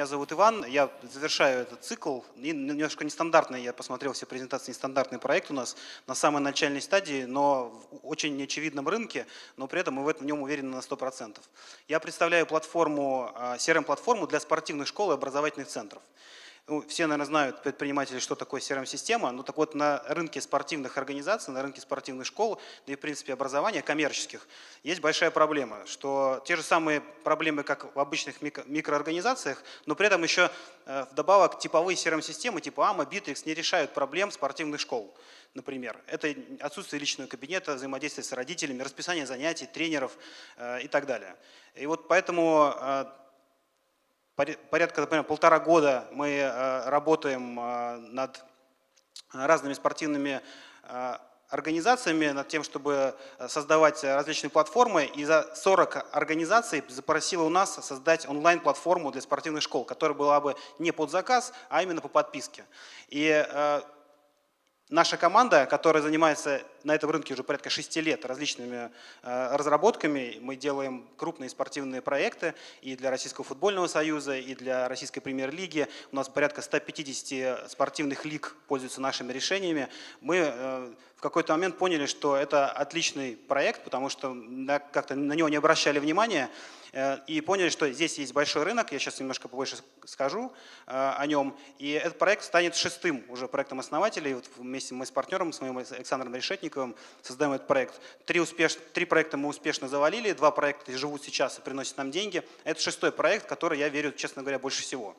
Меня зовут Иван, я завершаю этот цикл. Немножко нестандартный, я посмотрел все презентации, нестандартный проект у нас на самой начальной стадии, но в очень неочевидном рынке, но при этом мы в нем уверены на 100%. Я представляю платформу, CRM-платформу для спортивных школ и образовательных центров. Все, наверное, знают, предприниматели, что такое CRM-система. Ну так вот, на рынке спортивных организаций, на рынке спортивных школ, да и, в принципе, образования коммерческих, есть большая проблема, что те же самые проблемы, как в обычных микроорганизациях, но при этом еще вдобавок типовые CRM-системы типа AMA, Bittrex не решают проблем спортивных школ. Например, это отсутствие личного кабинета, взаимодействие с родителями, расписание занятий, тренеров и так далее. И вот поэтому порядка, например, 1,5 года мы работаем над разными спортивными организациями, над тем, чтобы создавать различные платформы. И за 40 организаций запросила у нас создать онлайн-платформу для спортивных школ, которая была бы не под заказ, а именно по подписке. И наша команда, которая занимается на этом рынке уже порядка 6 лет различными разработками, мы делаем крупные спортивные проекты и для Российского футбольного союза, и для Российской премьер-лиги. У нас порядка 150 спортивных лиг пользуются нашими решениями. Мы в какой-то момент поняли, что это отличный проект, потому что как-то на него не обращали внимания, и поняли, что здесь есть большой рынок, я сейчас немножко побольше скажу о нем, и этот проект станет 6-м уже проектом основателей. Вот вместе мы с партнером, с моим Александром Решетниковым, создаем этот проект. 3 проекта мы успешно завалили, 2 проекта живут сейчас и приносят нам деньги. Это 6-й проект, в который я верю, честно говоря, больше всего.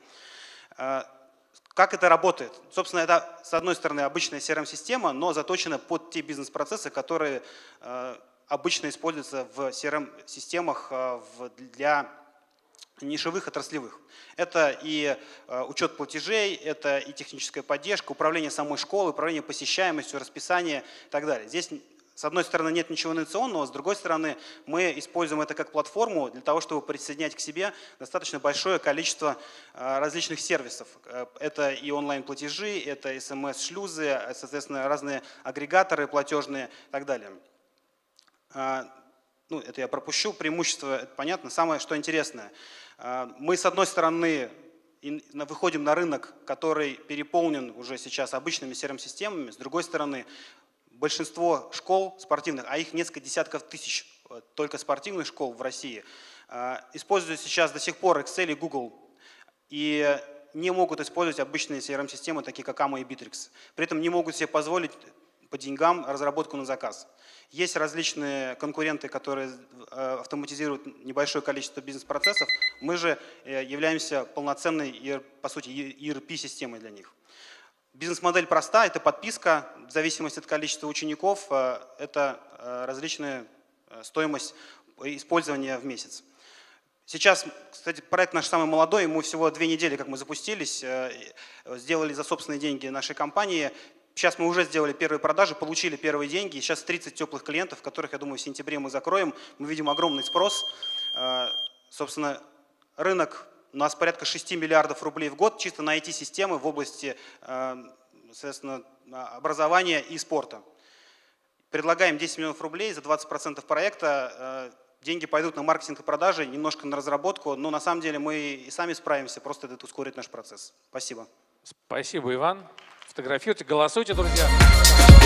Как это работает? Собственно, это, с одной стороны, обычная CRM-система, но заточена под те бизнес-процессы, которые обычно используются в CRM-системах для нишевых, отраслевых. Это и учет платежей, это и техническая поддержка, управление самой школой, управление посещаемостью, расписание и так далее. Здесь, с одной стороны, нет ничего инновационного, с другой стороны, мы используем это как платформу для того, чтобы присоединять к себе достаточно большое количество различных сервисов. Это и онлайн-платежи, это СМС-шлюзы, соответственно, разные агрегаторы платежные и так далее. Ну, это я пропущу, преимущество, это понятно. Самое, что интересное, мы, с одной стороны, выходим на рынок, который переполнен уже сейчас обычными CRM-системами, с другой стороны, большинство школ спортивных, а их несколько десятков тысяч только спортивных школ в России, используют сейчас до сих пор Excel и Google и не могут использовать обычные CRM-системы, такие как AMA и Bittrex. При этом не могут себе позволить по деньгам разработку на заказ. Есть различные конкуренты, которые автоматизируют небольшое количество бизнес-процессов. Мы же являемся полноценной, по сути, ERP-системой для них. Бизнес-модель проста, это подписка, в зависимости от количества учеников, это различная стоимость использования в месяц. Сейчас, кстати, проект наш самый молодой, ему всего 2 недели, как мы запустились, сделали за собственные деньги нашей компании. Сейчас мы уже сделали первые продажи, получили первые деньги. Сейчас 30 теплых клиентов, которых, я думаю, в сентябре мы закроем. Мы видим огромный спрос. Собственно, рынок у нас порядка 6 миллиардов рублей в год чисто на IT-системы в области, соответственно, образования и спорта. Предлагаем 10 миллионов рублей за 20% проекта. Деньги пойдут на маркетинг и продажи, немножко на разработку. Но на самом деле мы и сами справимся, просто это ускорит наш процесс. Спасибо. Спасибо, Иван. Фотографируйте, голосуйте, друзья.